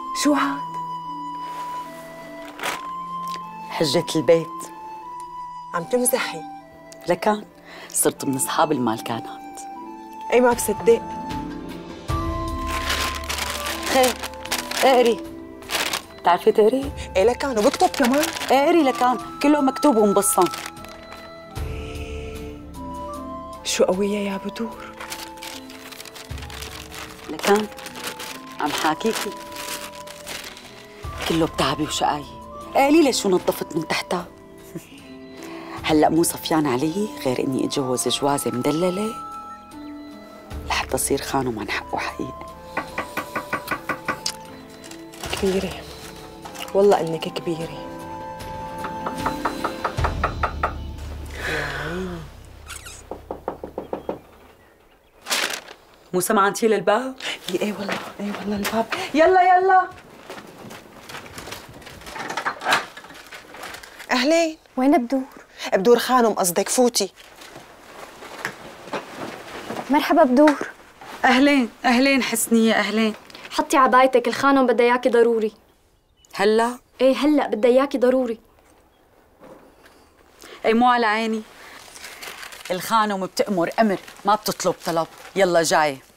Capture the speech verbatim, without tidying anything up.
شو هاد؟ حجة البيت. عم تمزحي؟ لكان صرت من أصحاب المالكانات. اي ما بصدق. خير اقري. بتعرفي تقري؟ ايه لكان وبكتب كمان؟ اقري لكان، كله مكتوب ومبصم. شو قوية يا بدور. لكان عم حاكيكي كله بتعبي وشقاية. قليلة شو نظفت من تحتها. هلا مو صفيان علي غير اني اتجوز جوازة مدللة لحتى اصير خانم عن حقه حقيقي. كبيرة والله انك كبيرة. مو سمعتي للباب؟ ايه والله ايه والله الباب. يلا يلا. اهلين. وين بدور؟ بدور خانم قصدك، فوتي. مرحبا بدور. اهلين اهلين حسنية اهلين. حطي عبايتك، الخانم بدها اياكي ضروري. هلا؟ ايه هلا بدها اياكي ضروري. اي مو على عيني. الخانم بتأمر امر ما بتطلب طلب. يلا جاي.